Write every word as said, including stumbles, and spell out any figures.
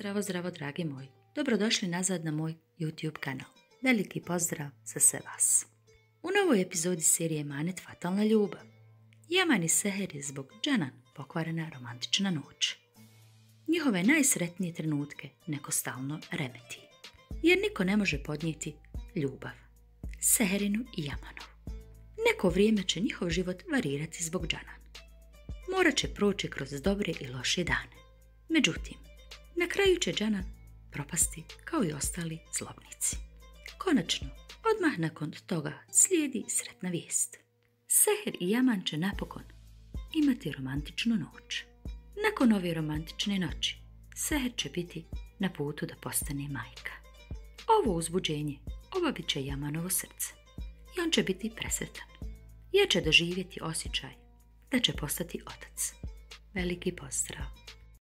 Zdravo, zdravo, dragi moji. Dobrodošli nazad na moj YouTube kanal. Veliki pozdrav za sve vas. U novoj epizodi serije Emanet fatalna ljubav. Yaman i Seher je zbog Canan pokvarena romantična noć. Njihove najsretnije trenutke neko stalno remeti. Jer niko ne može podnijeti ljubav. Seherinu i Yamanovu. Neko vrijeme će njihov život varirati zbog Canan. Morat će proći kroz dobre i loše dane. Međutim, na kraju će Canan propasti kao i ostali zlobnici. Konačno, odmah nakon toga slijedi sretna vijest. Seher i Yaman će napokon imati romantičnu noć. Nakon ove romantične noći, Seher će biti na putu da postane majka. Ovo uzbuđenje obavit će Yamanovo srce i on će biti presretan, jer će doživjeti osjećaj da će postati otac. Veliki pozdrav!